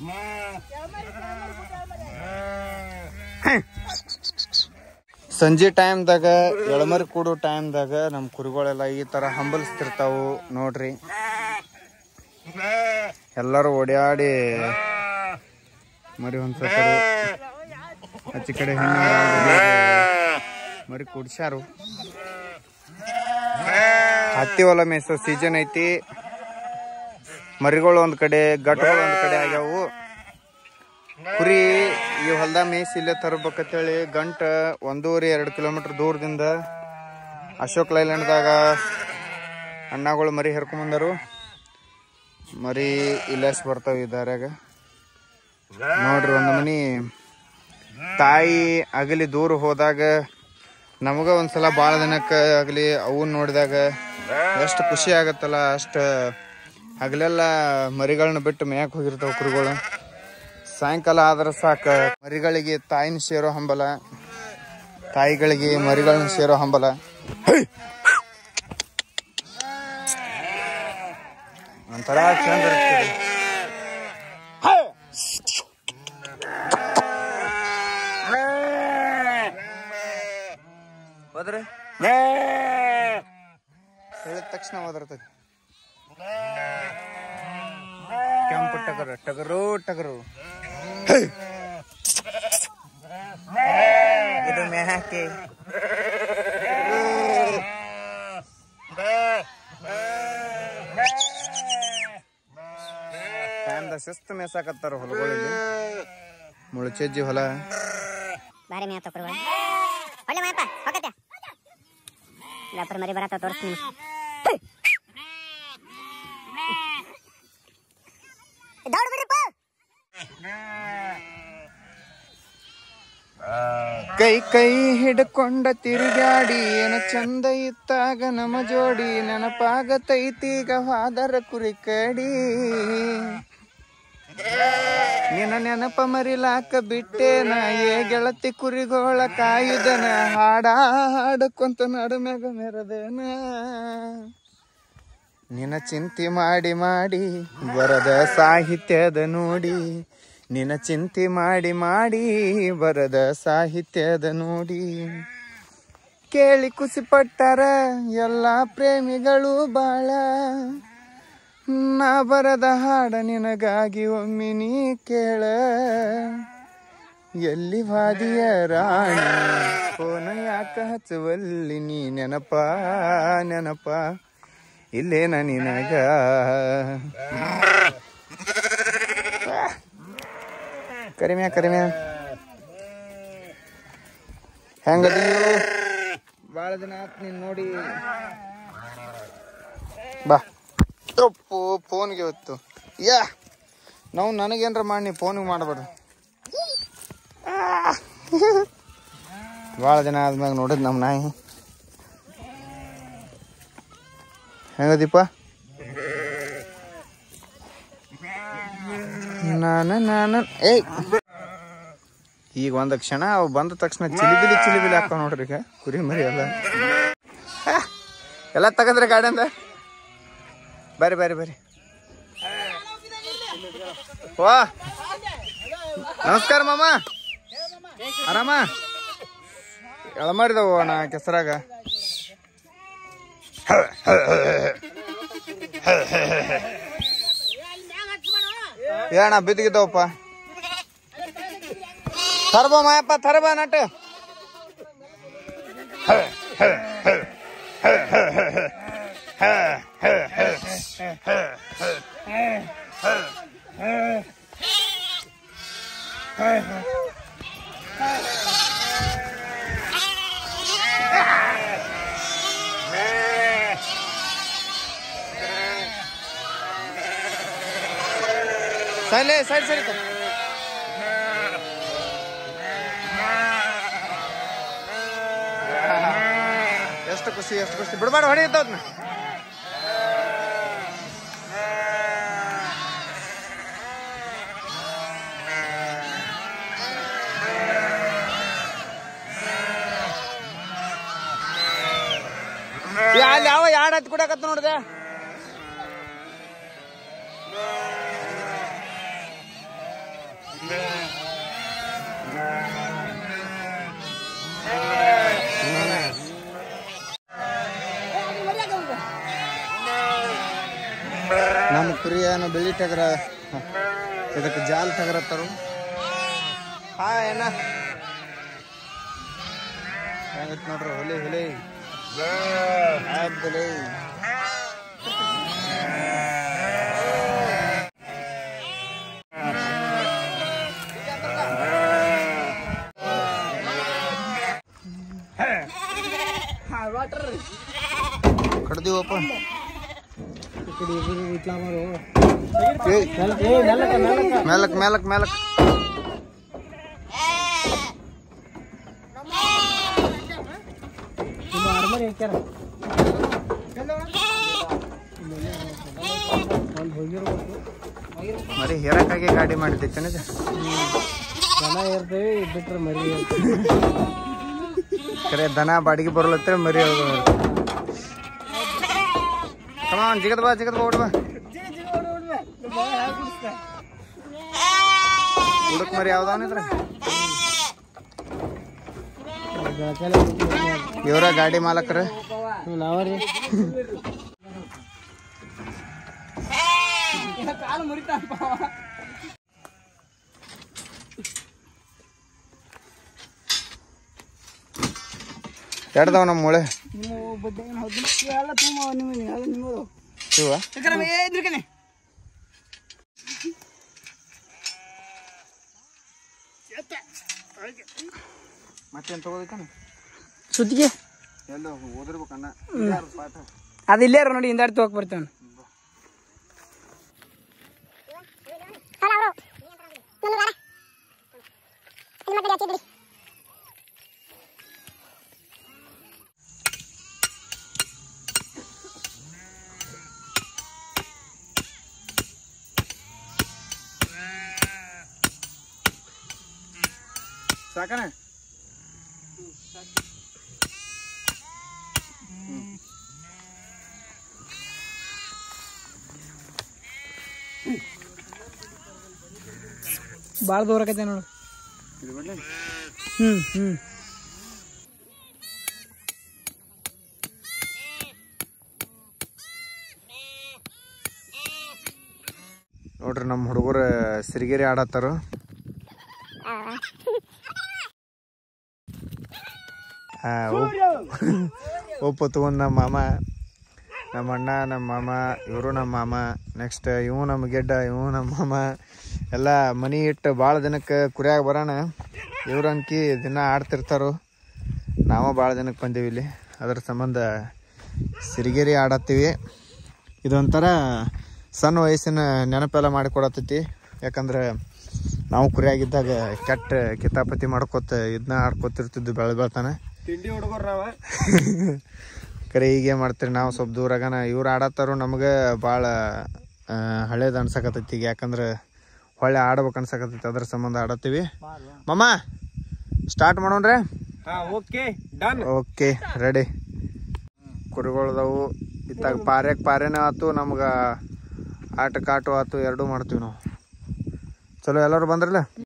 ಸಂಜೆ ಟೈಮ್ದಾಗ ಎಳಮರಿ ಕೂಡೋ ಟೈಮ್ದಾಗ ನಮ್ಮ ಕುರಿಗಳೆಲ್ಲ ಈ ತರ ಹಂಬಲಿಸ್ತಿರ್ತಾವು ನೋಡ್ರಿ. ಎಲ್ಲರೂ ಓಡಾಡಿ ಮರಿ ಹೊಂದ್ಸರು, ಆಚೆ ಕಡೆ ಹೆಣ್ಣು ಮರಿ ಕುಡ್ಸ್ಯಾರು. ಹತ್ತಿ ಹೊಲ ಮೇಸೋ ಸೀಸನ್ ಐತಿ. ಮರಿಗಳು ಒಂದ್ ಕಡೆ, ಗಟ್ಟಗಳು ಒಂದ್ ಕಡೆ ಆಗ್ಯಾವು. ಕುರಿ ಈ ಹೊಲ್ದಾಗ ಮೇಯ್ಸಿ ಇಲ್ಲೇ ತರಬೇಕಂತೇಳಿ ಗಂಟ 1.5-2 ಕಿಲೋಮೀಟರ್ ದೂರದಿಂದ ಅಶೋಕ್ ಲೈಲ್ಯಾಂಡ್ದಾಗ ಅಣ್ಣಗಳು ಮರಿ ಹರ್ಕೊಂಬಂದರು. ಮರಿ ಇಲ್ಲಸ್ ಬರ್ತಾವ ಈ ದಾರ್ಯಾಗ ನೋಡ್ರಿ. ಒಂದು ಮನಿ ತಾಯಿ ಆಗಲಿ ದೂರ ಹೋದಾಗ ನಮಗ ಒಂದ್ಸಲ ಭಾಳ ದಿನಕ್ಕೆ ಆಗಲಿ ಅವನ್ನ ನೋಡಿದಾಗ ಎಷ್ಟು ಖುಷಿ ಆಗತ್ತಲ್ಲ, ಅಷ್ಟು ಹಗಲೆಲ್ಲ ಮರಿಗಳನ್ನ ಬಿಟ್ಟು ಮೇಯಕ್ಕೆ ಹೋಗಿರ್ತಾವ ಕುರಿಗಳು. ಸಾಯಂಕಾಲ ಆದ್ರೆ ಸಾಕ ಮರಿಗಳಿಗೆ ತಾಯಿನ ಸೇರೋ ಹಂಬಲ, ತಾಯಿಗಳಿಗೆ ಮರಿಗಳನ್ನ ಸೇರೋ ಹಂಬಲ. ಒಂಥರ ಚಂದ ಇರ್ತದೆ. ಹೋದ್ರೆ ಹೇಳಿದ ತಕ್ಷಣ ಹೋದಿರ್ತದೆ. ಕೆಂಪು ಟಗರು ಟಗರು ಟಗರು ಇದು ಮೇಹಾಕಿ ಟೈಮ್ದಾಗ ಶಿಸ್ತು ಮೇಸಾಕತ್ತಾರ ಹೊಲಗಳಲ್ಲಿ. ಮುಳುಚೆಜ್ಜಿ ಹೊಲ ಬಾರಿ ಮೇತ ಒಳ್ಳೆ ಮಾಯಪ್ಪ ಹೋಗತ್ತೆ ಲಾಪರ್ ಮರಿ ಬರತ್ತ ತೋರಿಸ್ತೀನಿ. ಕೈ ಕೈ ಹಿಡ್ಕೊಂಡ ತಿರುಗಾಡಿ ಏನ ಚಂದ ಇತ್ತಾಗ ನಮ್ಮ ಜೋಡಿ, ನೆನಪಾಗತೈತೀಗ ಹಾದರ ಕುರಿ ಕಡಿ. ನಿನ್ನ ನೆನಪ ಮರಿಲಾಕ ಬಿಟ್ಟೇನ ಏ ಗೆಳತಿ ಕುರಿಗೋಳ ಕಾಯುದನ, ಹಾಡ ಹಾಡಕೊಂತ ನಡುಮ್ಯಾಗ ಮೆರದೇನ. ನಿನ್ನ ಚಿಂತೆ ಮಾಡಿ ಮಾಡಿ ಬರದ ಸಾಹಿತ್ಯದ ನೋಡಿ, ನಿನ್ನ ಚಿಂತೆ ಮಾಡಿ ಮಾಡಿ ಬರದ ಸಾಹಿತ್ಯದ ನೋಡಿ. ಕೇಳಿ ಖುಷಿಪಟ್ಟರ ಎಲ್ಲ ಪ್ರೇಮಿಗಳು ಬಾಳ, ನಾ ಬರದ ಹಾಡ ನಿನಗಾಗಿ ಒಮ್ಮೆ ನೀ ಕೇಳ. ಎಲ್ಲಿ ವಾದಿಯ ರಾಣಿ ಫೋನ ಯಾಕ ಹಚ್ಚುವಲ್ಲಿ ನೀ, ನೆನಪ ನೆನಪ ಇಲ್ಲೇನ ನಿನಗ. ಕರಿಮ್ಯಾ ಕರಿಮ್ಯಾ ಹೆಂಗದೀಯೋ? ಭಾಳ ದಿನ ಆತ್ ನೀನ್ ನೋಡಿ. ಬಾ ತಪ್ಪು ಫೋನ್ಗೆ ಹೊತ್ತು ಯಾ ನಾವು ನನಗೇನ್ರ ಮಾಡಿ ನೀ ಫೋನಿಗೆ ಮಾಡಬೇಡ. ಭಾಳ ದಿನ ಆದ್ಮ್ಯಾಗ ನೋಡಿದ್ ನಮ್ಮ ನಾಯಿ. ಹೆಂಗದೀಪ? ನಾನು ಏಯ್ ಈಗ ಒಂದ ಕ್ಷಣ ಅವು ಬಂದ ತಕ್ಷಣ ಚಿಲಿಬಿಲಿ ಚಿಲಿಬಿಲಿ ಹಾಕೋ ನೋಡ್ರಿ. ಈಗ ಕುರಿ ಮರಿ ಎಲ್ಲ ತಗದ್ರೆ ಗಾಡಿಯಿಂದ. ಬರ್ರಿ ಬರ್ರಿ ಬರ್ರಿ. ವಾ ನಮಸ್ಕಾರ ಮಾಮ, ಆರಾಮ? ಎಳಮಾರಿದವು ಅಣ್ಣ ಕೆಸರಾಗ. ಏಣ ಬಿದ್ದಿಗಿದ್ದವಪ್ಪ. ತರಬ ಮಾಯಪ್ಪ ತರಬ ನಟ. ಸೈಡ್ ಸೈಡ್ ಸರಿ. ಎಷ್ಟು ಖುಷಿ ಎಷ್ಟು ಖುಷಿ. ಬಿಡ್ಬಾರ್ದು ಹೊಡೆಯುತ್ತವ್ನ. ಅಲ್ಲಿ ಯಾವ ಯಾಡ್ ಹತ್ತಿ ಕುಡಕತ್ತ ನೋಡಿದೆ. ನಮ್ಮ ಕುರಿಯನ್ನು ಬೆಳಿ ಟಗರ ಇದಕ್ಕೆ ಜಾಲ್ ಟಗರತ್ತಾರು. ಏನ ಹೆಂಗತ್ ನೋಡ್ರಿ ಹೊಲಿ ಹೊಲಿ ಬೆಲೆ. ಕಡ್ದೀವಪ್ಪ ಮೇಲಕ್ ಮೇಲಕ್ ಮೇಲಕ್. ಮರಿ ಹೇರಕ್ಕಾಗಿ ಗಾಡಿ ಮಾಡಿದ್ದೈತೆ ಬಿಟ್ರೆ ಮರಿ ಕರೆ ದನ ಬಾಡಿಗೆ ಬರ್ಲತ್ತ ಮರಿ ಜಿಗದ್ ಬಾ ಓಡ್ ಬಾ. ಹುಡುಕ್ ಮರಿ ಯಾವ್ದಾವನಿದ್ರ ಇವರ ಗಾಡಿ ಮಾಲಕ್ರ ನಾವ್ರಿ. ಎಡ್ದಾವ ನಮ್ಮ ಮೂಳೆ ಶಿವ ಮತ್ತೇನ್ ತಗೋದಕ್ಕನ ಸುತ್ತಿಗೆ ಎಲ್ಲ ಓದಿರ್ಬೇಕಣ್ಣ ಪಾಠ. ಅದು ಇಲ್ಲೇ ನೋಡಿ ಹಿಂದಾಡಿ ತಗೋಕ್ ಬರ್ತೇವೆ. ಸಾಕಣ ಭಾಳ ದೂರ ಆಕೈತೆ ನೋಡು. ನೋಡ್ರಿ ನಮ್ಮ ಹುಡುಗರು ಸಿರಿಗೆರೆ ಆಡತ್ತಾರು. ಉಪ್ಪು ತಗೊಂಡ್ ನಮ್ಮ ಮಾಮ, ನಮ್ಮ ಅಣ್ಣ, ನಮ್ಮ ಮಾಮ, ಇವರು ನಮ್ಮ ಮಾಮ, ನೆಕ್ಸ್ಟ್ ಇವು ನಮ್ಮ ಗೆಡ್ಡ, ಇವು ನಮ್ಮ ಮಾಮ ಎಲ್ಲ ಮನಿ ಇಟ್ಟು ಭಾಳ ದಿನಕ್ಕೆ ಕುರಿಯಾಗ ಬರೋಣ. ಇವ್ರ ಅನ್ಕಿ ದಿನ ಆಡ್ತಿರ್ತಾರೋ. ನಾವು ಭಾಳ ದಿನಕ್ಕೆ ಬಂದೀವಿ ಇಲ್ಲಿ, ಅದ್ರ ಸಂಬಂಧ ಸಿರಿಗೆರೆ ಆಡತ್ತೀವಿ. ಇದೊಂಥರ ಸಣ್ಣ ವಯಸ್ಸಿನ ನೆನಪೆಲ್ಲ ಮಾಡಿಕೊಡತೈತಿ. ಯಾಕಂದ್ರೆ ನಾವು ಕುರಿಯಾಗಿದ್ದಾಗ ಕೆಟ್ಟ ಕಿತಾಪತಿ ಮಾಡ್ಕೊತ ಇದನ್ನ ಆಡ್ಕೊತಿರ್ತಿದ್ವಿ ಬೆಳ್ತಾನ. ತಿಂಡಿ ಹುಡುಗರು ನಾವ ಕರೆ ಹೀಗೆ ಮಾಡ್ತೀರಿ ನಾವು ಸ್ವಲ್ಪ ದೂರಾಗನ. ಇವ್ರು ಆಡತ್ತಾರು ನಮ್ಗೆ ಭಾಳ ಹಳೇದು ಅನ್ಸಕತ್ತೈತಿ ಈಗ. ಯಾಕಂದ್ರೆ ಹೊಳ್ಳೆ ಆಡ್ಬೇಕು ಅನ್ಸಕತ್ತೈತಿ, ಅದ್ರ ಸಂಬಂಧ ಆಡತ್ತೀವಿ. ಮಾಮ ಸ್ಟಾರ್ಟ್ ಮಾಡೋಣ್ರೆ. Okay ready. ಕುರಿಗಳದವು ಇತ್ತಾಗ ಪಾರೇನೇ ಆಯ್ತು, ನಮ್ಗೆ ಆಟಕ್ಕೆ ಆಟು ಆಯ್ತು, ಎರಡೂ ಮಾಡ್ತೀವಿ ನಾವು. ಚಲೋ ಎಲ್ಲರೂ ಬಂದ್ರಲ್ಲ.